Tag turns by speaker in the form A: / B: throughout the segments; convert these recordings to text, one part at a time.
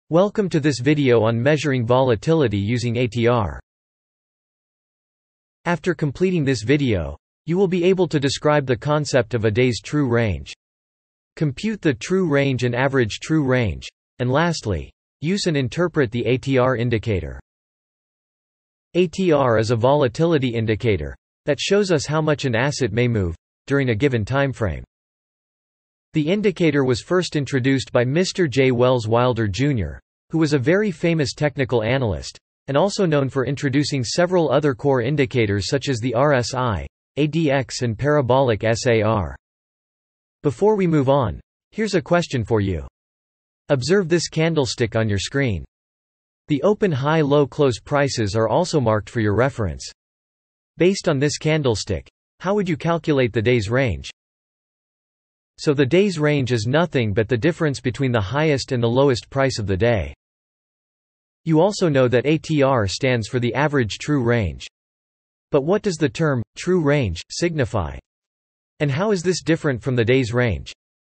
A: Welcome to this video on measuring volatility using ATR. After completing this video, you will be able to describe the concept of a day's true range, compute the true range and average true range, and lastly, use and interpret the ATR indicator. ATR is a volatility indicator that shows us how much an asset may move during a given timeframe. The indicator was first introduced by Mr. J. Wells Wilder Jr., who was a very famous technical analyst, and also known for introducing several other core indicators such as the RSI, ADX and parabolic SAR. Before we move on, here's a question for you. Observe this candlestick on your screen. The open, high, low, close prices are also marked for your reference. Based on this candlestick, how would you calculate the day's range? So the day's range is nothing but the difference between the highest and the lowest price of the day. You also know that ATR stands for the average true range. But what does the term, true range, signify? And how is this different from the day's range?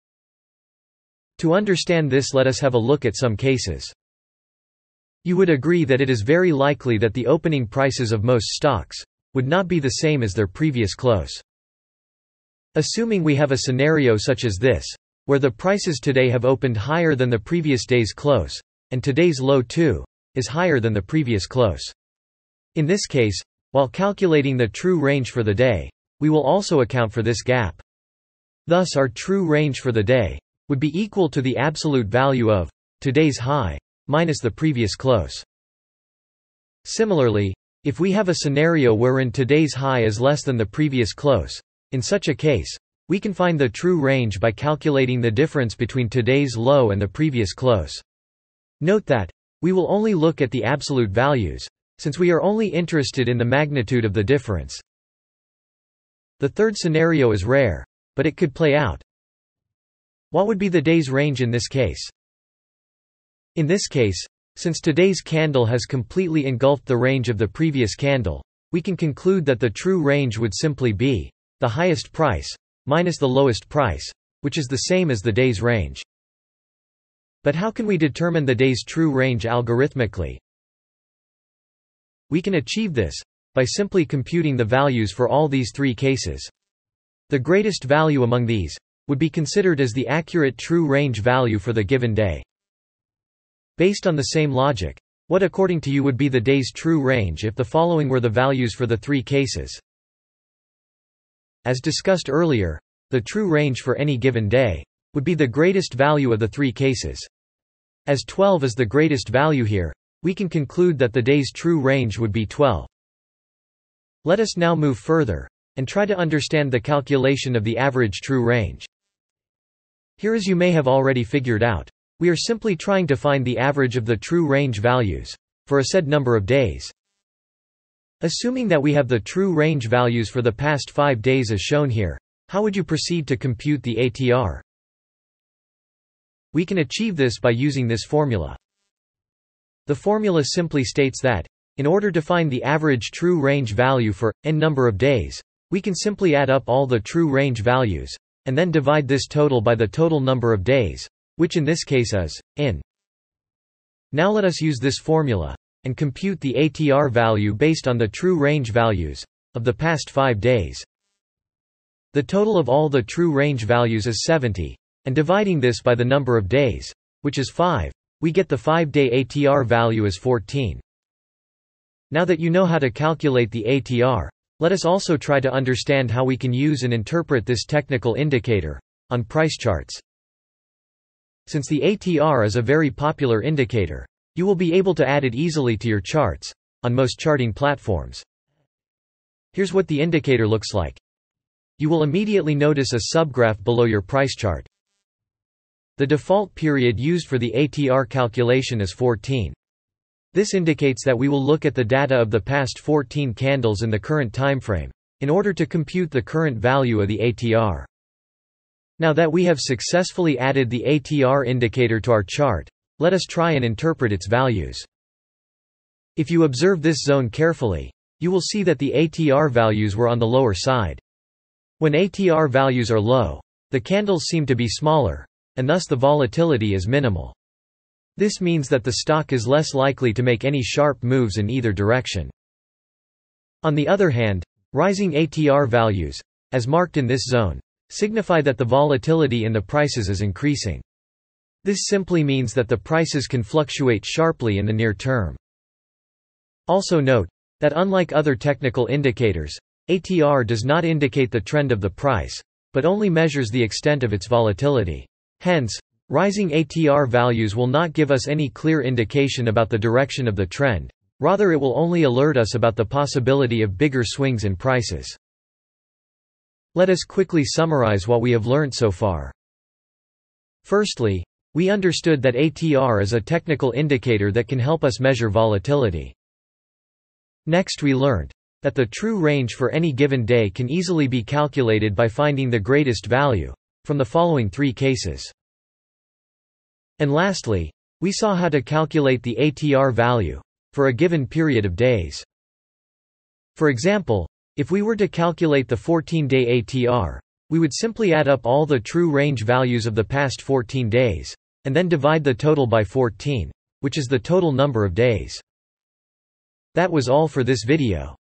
A: To understand this, let us have a look at some cases. You would agree that it is very likely that the opening prices of most stocks would not be the same as their previous close. Assuming we have a scenario such as this, where the prices today have opened higher than the previous day's close, and today's low too is higher than the previous close. In this case, while calculating the true range for the day, we will also account for this gap. Thus our true range for the day would be equal to the absolute value of today's high minus the previous close. Similarly, if we have a scenario wherein today's high is less than the previous close, in such a case, we can find the true range by calculating the difference between today's low and the previous close. Note that we will only look at the absolute values, since we are only interested in the magnitude of the difference. The third scenario is rare, but it could play out. What would be the day's range in this case? In this case, since today's candle has completely engulfed the range of the previous candle, we can conclude that the true range would simply be the highest price minus the lowest price, which is the same as the day's range. But how can we determine the day's true range algorithmically? We can achieve this by simply computing the values for all these three cases. The greatest value among these would be considered as the accurate true range value for the given day. Based on the same logic, what according to you would be the day's true range if the following were the values for the three cases? As discussed earlier, the true range for any given day would be the greatest value of the three cases. As 12 is the greatest value here, we can conclude that the day's true range would be 12. Let us now move further and try to understand the calculation of the average true range. Here, as you may have already figured out, we are simply trying to find the average of the true range values for a said number of days. Assuming that we have the true range values for the past 5 days as shown here, how would you proceed to compute the ATR? We can achieve this by using this formula. The formula simply states that, in order to find the average true range value for n number of days, we can simply add up all the true range values, and then divide this total by the total number of days, which in this case is n. Now let us use this formula and compute the ATR value based on the true range values of the past 5 days. The total of all the true range values is 70, and dividing this by the number of days, which is 5, we get the 5-day ATR value as 14. Now that you know how to calculate the ATR, let us also try to understand how we can use and interpret this technical indicator on price charts. Since the ATR is a very popular indicator, you will be able to add it easily to your charts on most charting platforms. Here's what the indicator looks like. You will immediately notice a subgraph below your price chart. The default period used for the ATR calculation is 14. This indicates that we will look at the data of the past 14 candles in the current timeframe in order to compute the current value of the ATR. Now that we have successfully added the ATR indicator to our chart, let us try and interpret its values. If you observe this zone carefully, you will see that the ATR values were on the lower side. When ATR values are low, the candles seem to be smaller, and thus the volatility is minimal. This means that the stock is less likely to make any sharp moves in either direction. On the other hand, rising ATR values, as marked in this zone, signify that the volatility in the prices is increasing. This simply means that the prices can fluctuate sharply in the near term. Also note that unlike other technical indicators, ATR does not indicate the trend of the price, but only measures the extent of its volatility. Hence, rising ATR values will not give us any clear indication about the direction of the trend, rather it will only alert us about the possibility of bigger swings in prices. Let us quickly summarize what we have learned so far. Firstly, we understood that ATR is a technical indicator that can help us measure volatility. Next we learned that the true range for any given day can easily be calculated by finding the greatest value from the following three cases. And lastly, we saw how to calculate the ATR value for a given period of days. For example, if we were to calculate the 14-day ATR, we would simply add up all the true range values of the past 14 days, and then divide the total by 14, which is the total number of days. That was all for this video.